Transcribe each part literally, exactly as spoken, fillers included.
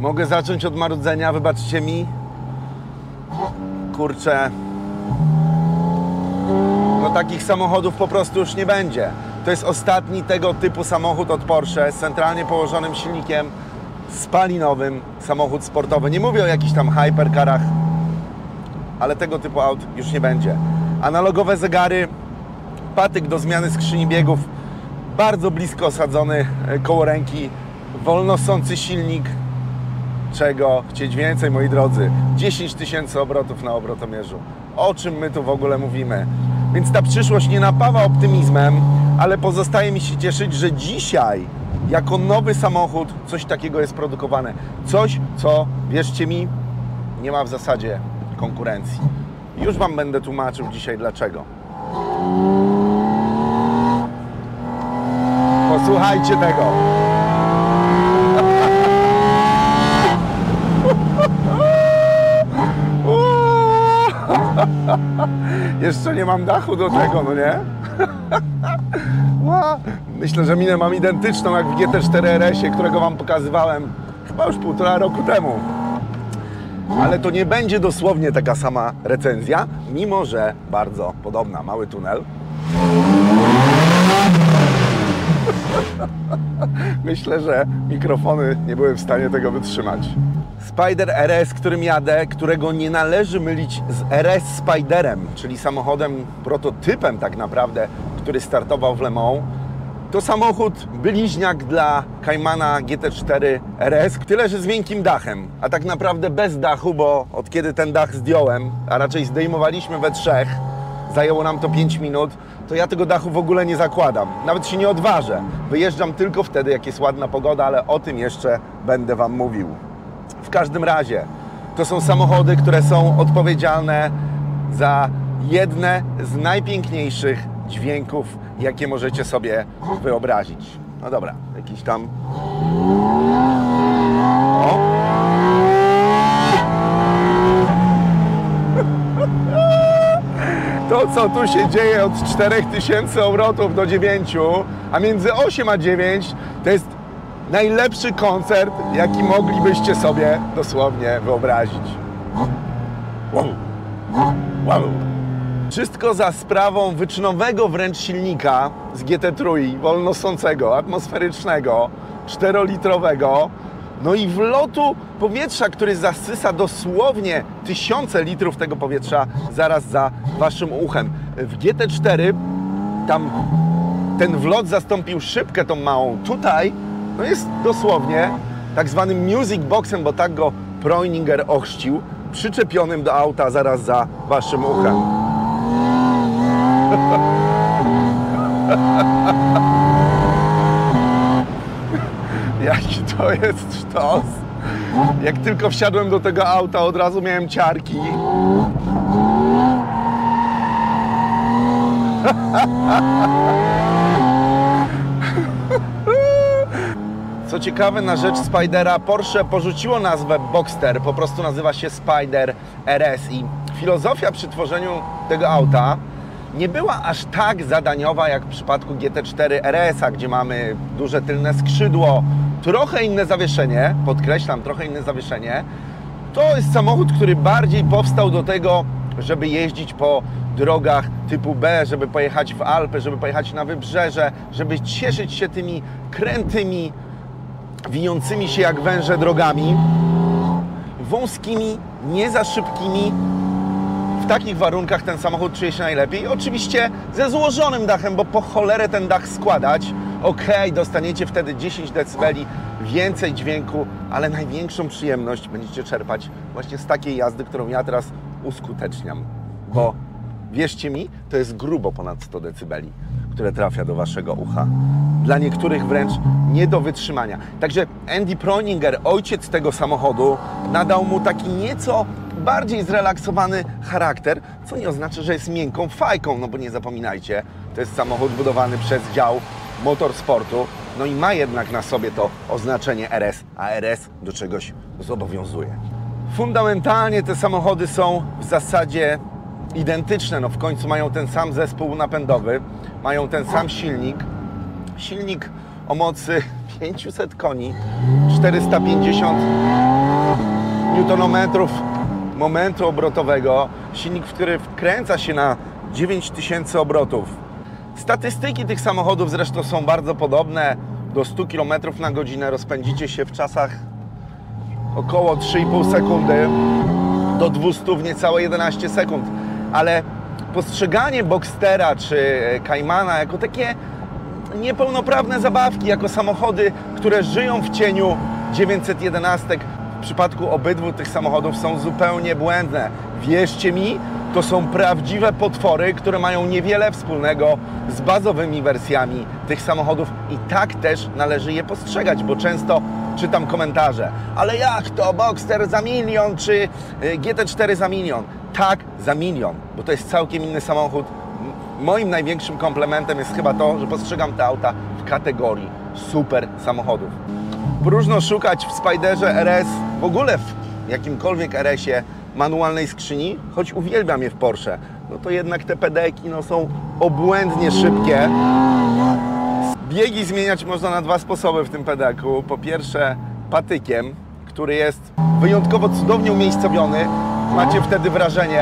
Mogę zacząć od marudzenia, wybaczcie mi. Kurczę. No takich samochodów po prostu już nie będzie. To jest ostatni tego typu samochód od Porsche z centralnie położonym silnikiem spalinowym, samochód sportowy. Nie mówię o jakichś tam hypercarach, ale tego typu aut już nie będzie. Analogowe zegary, patyk do zmiany skrzyni biegów, bardzo blisko osadzony koło ręki, wolnosący silnik. Czego chcieć więcej, moi drodzy? dziesięć tysięcy obrotów na obrotomierzu. O czym my tu w ogóle mówimy? Więc ta przyszłość nie napawa optymizmem, ale pozostaje mi się cieszyć, że dzisiaj jako nowy samochód coś takiego jest produkowane. Coś, co, wierzcie mi, nie ma w zasadzie konkurencji. Już Wam będę tłumaczył dzisiaj dlaczego. Posłuchajcie tego. Jeszcze nie mam dachu do tego, no nie? Myślę, że minę mam identyczną jak w G T cztery R S ie, którego Wam pokazywałem chyba już półtora roku temu. Ale to nie będzie dosłownie taka sama recenzja, mimo że bardzo podobna. Mały tunel. Myślę, że mikrofony nie były w stanie tego wytrzymać. Spider R S, którym jadę, którego nie należy mylić z R S Spiderem, czyli samochodem, prototypem tak naprawdę, który startował w Le Mans. To samochód bliźniak dla Caymana G T cztery R S, tyle że z miękkim dachem, a tak naprawdę bez dachu, bo od kiedy ten dach zdjąłem, a raczej zdejmowaliśmy we trzech, zajęło nam to pięć minut, to ja tego dachu w ogóle nie zakładam. Nawet się nie odważę. Wyjeżdżam tylko wtedy, jak jest ładna pogoda, ale o tym jeszcze będę Wam mówił. W każdym razie, to są samochody, które są odpowiedzialne za jedne z najpiękniejszych dźwięków, jakie możecie sobie wyobrazić. No dobra, jakiś tam... O! To, co tu się dzieje od czterech tysięcy obrotów do dziewięciu, a między osiem a dziewięć, to jest najlepszy koncert, jaki moglibyście sobie dosłownie wyobrazić. Wow. Wow. Wszystko za sprawą wyczynowego wręcz silnika z G T trzy, wolnosącego, atmosferycznego, czterolitrowego, no i wlotu powietrza, który zasysa dosłownie tysiące litrów tego powietrza zaraz za Waszym uchem. W G T cztery tam ten wlot zastąpił szybkę tą małą. Tutaj no jest dosłownie tak zwanym music boxem, bo tak go Preuninger ochrzcił, przyczepionym do auta zaraz za Waszym uchem. Jaki to jest sztos. Jak tylko wsiadłem do tego auta, od razu miałem ciarki. Co ciekawe, na rzecz Spidera Porsche porzuciło nazwę Boxster, po prostu nazywa się Spider R S i filozofia przy tworzeniu tego auta nie była aż tak zadaniowa jak w przypadku G T cztery R S a, gdzie mamy duże tylne skrzydło, trochę inne zawieszenie, podkreślam, trochę inne zawieszenie. To jest samochód, który bardziej powstał do tego, żeby jeździć po drogach typu B, żeby pojechać w Alpy, żeby pojechać na wybrzeże, żeby cieszyć się tymi krętymi, wijącymi się jak węże drogami, wąskimi, nie za szybkimi. W takich warunkach ten samochód czuje się najlepiej. Oczywiście ze złożonym dachem, bo po cholerę ten dach składać. Okej, okay, dostaniecie wtedy dziesięć decybeli więcej dźwięku, ale największą przyjemność będziecie czerpać właśnie z takiej jazdy, którą ja teraz uskuteczniam. Bo wierzcie mi, to jest grubo ponad sto decybeli, które trafia do Waszego ucha. Dla niektórych wręcz nie do wytrzymania. Także Andy Preuninger, ojciec tego samochodu, nadał mu taki nieco bardziej zrelaksowany charakter, co nie oznacza, że jest miękką fajką, no bo nie zapominajcie, to jest samochód budowany przez dział motorsportu, no i ma jednak na sobie to oznaczenie R S, a R S do czegoś zobowiązuje. Fundamentalnie te samochody są w zasadzie identyczne, no w końcu mają ten sam zespół napędowy, mają ten sam silnik, silnik o mocy pięćset koni, czterysta pięćdziesiąt niutonometrów momentu obrotowego, silnik, który wkręca się na dziewięć tysięcy obrotów. Statystyki tych samochodów zresztą są bardzo podobne. Do stu kilometrów na godzinę rozpędzicie się w czasach około trzy i pół sekundy, do dwustu w niecałe jedenaście sekund. Ale postrzeganie Boxstera czy Caymana jako takie niepełnoprawne zabawki, jako samochody, które żyją w cieniu dziewięćset jedenastek, w przypadku obydwu tych samochodów są zupełnie błędne. Wierzcie mi, to są prawdziwe potwory, które mają niewiele wspólnego z bazowymi wersjami tych samochodów i tak też należy je postrzegać, bo często czytam komentarze, ale jak to Boxster za milion czy G T cztery za milion? Tak, za milion, bo to jest całkiem inny samochód. Moim największym komplementem jest chyba to, że postrzegam te auta w kategorii super samochodów. Próżno szukać w Spiderze R S, w ogóle w jakimkolwiek R S ie manualnej skrzyni, choć uwielbiam je w Porsche, no to jednak te pedeki no, są obłędnie szybkie. Biegi zmieniać można na dwa sposoby w tym pedeku. Po pierwsze patykiem, który jest wyjątkowo cudownie umiejscowiony. Macie wtedy wrażenie,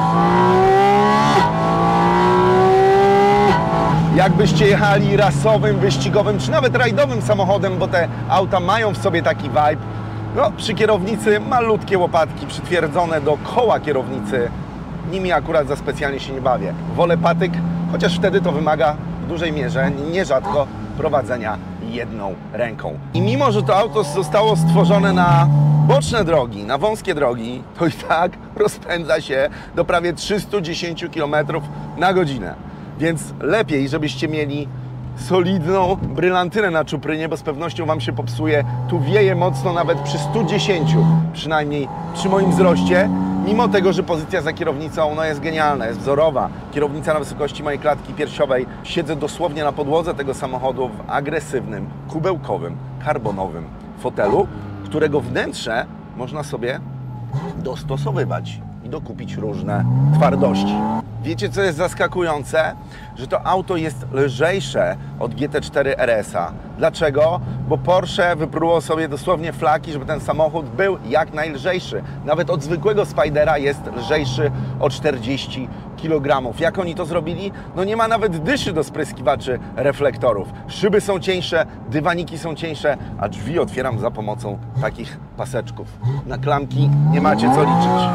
jakbyście jechali rasowym, wyścigowym, czy nawet rajdowym samochodem, bo te auta mają w sobie taki vibe. No, przy kierownicy malutkie łopatki przytwierdzone do koła kierownicy. Nimi akurat za specjalnie się nie bawię. Wolę patyk, chociaż wtedy to wymaga w dużej mierze, nierzadko, prowadzenia jedną ręką. I mimo, że to auto zostało stworzone na boczne drogi, na wąskie drogi, to i tak rozpędza się do prawie trzystu dziesięciu kilometrów na godzinę. Więc lepiej, żebyście mieli solidną brylantynę na czuprynie, bo z pewnością Wam się popsuje. Tu wieje mocno nawet przy stu dziesięciu, przynajmniej przy moim wzroście, mimo tego, że pozycja za kierownicą no, jest genialna, jest wzorowa. Kierownica na wysokości mojej klatki piersiowej. Siedzę dosłownie na podłodze tego samochodu w agresywnym, kubełkowym, karbonowym fotelu, którego wnętrze można sobie dostosowywać i dokupić różne twardości. Wiecie, co jest zaskakujące? Że to auto jest lżejsze od G T cztery R S a. Dlaczego? Bo Porsche wypruło sobie dosłownie flaki, żeby ten samochód był jak najlżejszy. Nawet od zwykłego Spidera jest lżejszy o czterdzieści kilogramów. Jak oni to zrobili? No nie ma nawet dyszy do spryskiwaczy reflektorów. Szyby są cieńsze, dywaniki są cieńsze, a drzwi otwieram za pomocą takich paseczków. Na klamki nie macie co liczyć.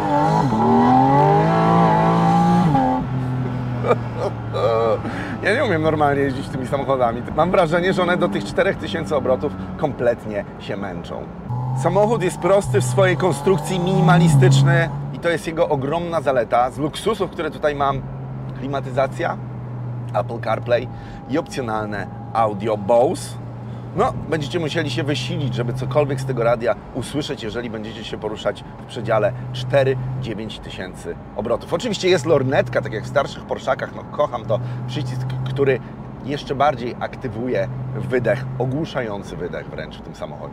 Ja nie umiem normalnie jeździć tymi samochodami. Mam wrażenie, że one do tych czterech tysięcy obrotów kompletnie się męczą. Samochód jest prosty w swojej konstrukcji, minimalistyczny i to jest jego ogromna zaleta. Z luksusów, które tutaj mam, klimatyzacja, Apple CarPlay i opcjonalne audio Bose. No, będziecie musieli się wysilić, żeby cokolwiek z tego radia usłyszeć, jeżeli będziecie się poruszać w przedziale cztery do dziewięciu tysięcy obrotów. Oczywiście jest lornetka, tak jak w starszych Porszakach, no kocham to, przycisk, który jeszcze bardziej aktywuje wydech, ogłuszający wydech wręcz w tym samochodzie.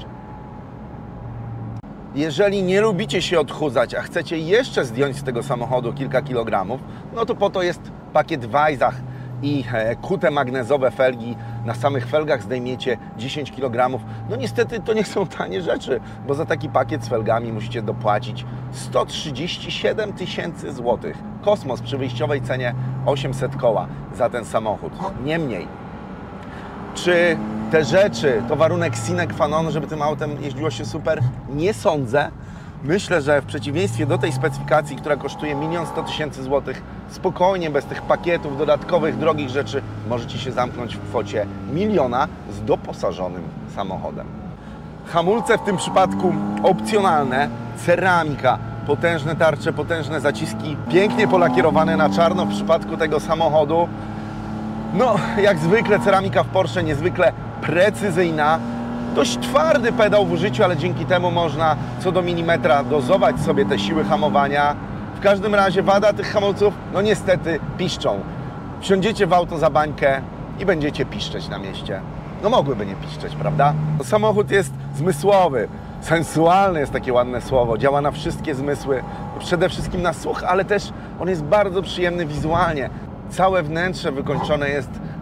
Jeżeli nie lubicie się odchudzać, a chcecie jeszcze zdjąć z tego samochodu kilka kilogramów, no to po to jest pakiet Weissach i kute magnezowe felgi. Na samych felgach zdejmiecie dziesięć kilogramów. No niestety to nie są tanie rzeczy, bo za taki pakiet z felgami musicie dopłacić sto trzydzieści siedem tysięcy złotych. Kosmos przy wyjściowej cenie osiemset koła za ten samochód. Niemniej, czy te rzeczy to warunek sine qua non, żeby tym autem jeździło się super? Nie sądzę. Myślę, że w przeciwieństwie do tej specyfikacji, która kosztuje milion sto tysięcy złotych, spokojnie, bez tych pakietów dodatkowych, drogich rzeczy, możecie się zamknąć w kwocie miliona z doposażonym samochodem. Hamulce w tym przypadku opcjonalne, ceramika, potężne tarcze, potężne zaciski, pięknie polakierowane na czarno w przypadku tego samochodu. No, jak zwykle ceramika w Porsche niezwykle precyzyjna. Dość twardy pedał w użyciu, ale dzięki temu można co do milimetra dozować sobie te siły hamowania. W każdym razie wada tych hamulców, no niestety piszczą. Wsiądziecie w auto za bańkę i będziecie piszczeć na mieście. No mogłyby nie piszczeć, prawda? Samochód jest zmysłowy, sensualny jest takie ładne słowo, działa na wszystkie zmysły, przede wszystkim na słuch, ale też on jest bardzo przyjemny wizualnie. Całe wnętrze wykończone jest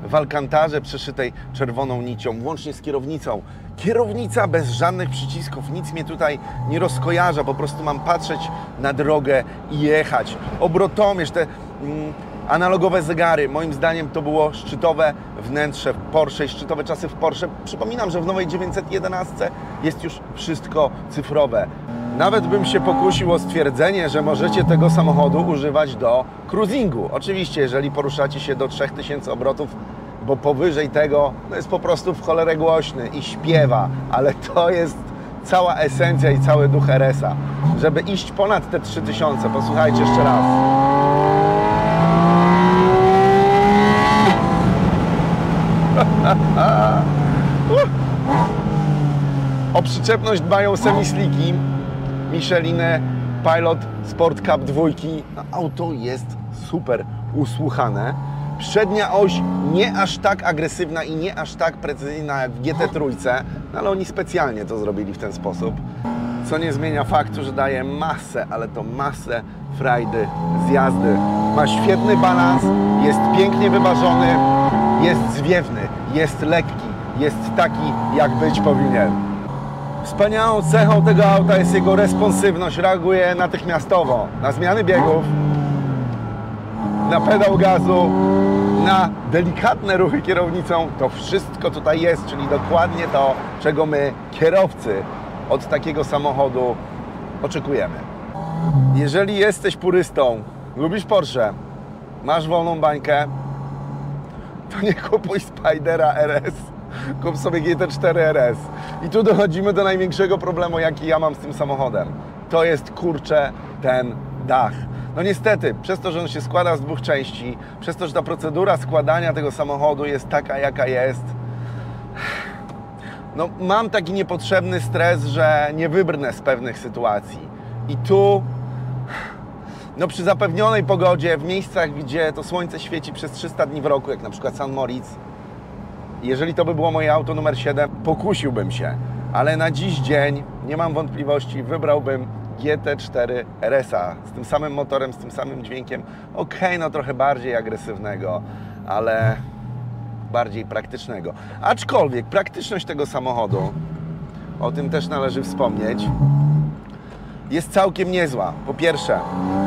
w alkantarze przeszytej czerwoną nicią, włącznie z kierownicą. Kierownica bez żadnych przycisków, nic mnie tutaj nie rozkojarza, po prostu mam patrzeć na drogę i jechać. Obrotomierz, te mm, analogowe zegary, moim zdaniem to było szczytowe wnętrze w Porsche i szczytowe czasy w Porsche. Przypominam, że w nowej dziewięćset jedenaście jest już wszystko cyfrowe. Nawet bym się pokusił o stwierdzenie, że możecie tego samochodu używać do cruisingu. Oczywiście, jeżeli poruszacie się do trzech tysięcy obrotów, bo powyżej tego no jest po prostu w cholerę głośny i śpiewa, ale to jest cała esencja i cały duch R S a. Żeby iść ponad te trzy tysiące, posłuchajcie jeszcze raz. O przyczepność dbają semisliki Michelin Pilot Sport Cup dwa. Auto jest super usłuchane. Przednia oś nie aż tak agresywna i nie aż tak precyzyjna jak w G T trzy, no ale oni specjalnie to zrobili w ten sposób. Co nie zmienia faktu, że daje masę, ale to masę frajdy z jazdy. Ma świetny balans, jest pięknie wyważony, jest zwiewny, jest lekki, jest taki, jak być powinien. Wspaniałą cechą tego auta jest jego responsywność. Reaguje natychmiastowo na zmiany biegów, na pedał gazu, na delikatne ruchy kierownicą. To wszystko tutaj jest, czyli dokładnie to, czego my, kierowcy, od takiego samochodu oczekujemy. Jeżeli jesteś purystą, lubisz Porsche, masz wolną bańkę, to nie kupuj Spydera R S, kup sobie G T cztery R S. I tu dochodzimy do największego problemu, jaki ja mam z tym samochodem. To jest, kurczę, ten dach. No niestety, przez to, że on się składa z dwóch części, przez to, że ta procedura składania tego samochodu jest taka, jaka jest, no mam taki niepotrzebny stres, że nie wybrnę z pewnych sytuacji. I tu, no przy zapewnionej pogodzie, w miejscach, gdzie to słońce świeci przez trzysta dni w roku, jak na przykład San Moritz, jeżeli to by było moje auto numer siedem, pokusiłbym się. Ale na dziś dzień, nie mam wątpliwości, wybrałbym G T cztery R S a z tym samym motorem, z tym samym dźwiękiem. Okej, okay, no trochę bardziej agresywnego, ale bardziej praktycznego. Aczkolwiek praktyczność tego samochodu, o tym też należy wspomnieć, jest całkiem niezła. Po pierwsze,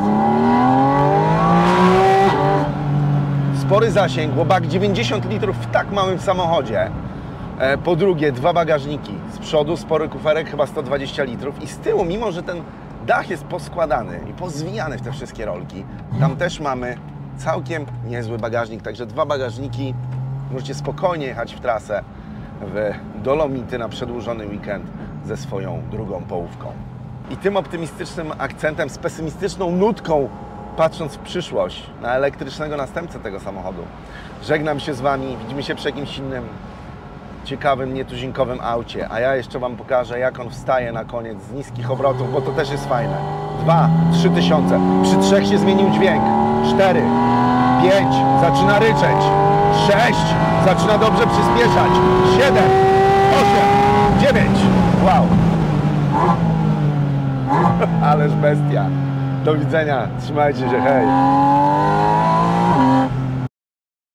spory zasięg, bo bak dziewięćdziesiąt litrów w tak małym samochodzie. Po drugie, dwa bagażniki. Z przodu spory kuferek, chyba sto dwadzieścia litrów. I z tyłu, mimo że ten dach jest poskładany i pozwijany w te wszystkie rolki, tam też mamy całkiem niezły bagażnik. Także dwa bagażniki, możecie spokojnie jechać w trasę w Dolomity na przedłużony weekend ze swoją drugą połówką. I tym optymistycznym akcentem, z pesymistyczną nutką, patrząc w przyszłość na elektrycznego następcę tego samochodu, żegnam się z Wami. Widzimy się przy jakimś innym ciekawym, nietuzinkowym aucie, a ja jeszcze Wam pokażę, jak on wstaje na koniec z niskich obrotów, bo to też jest fajne. Dwa, trzy tysiące. Przy trzech się zmienił dźwięk. Cztery, pięć, zaczyna ryczeć. Sześć, zaczyna dobrze przyspieszać. Siedem, osiem, dziewięć. Wow. Ależ bestia. Do widzenia. Trzymajcie się, hej.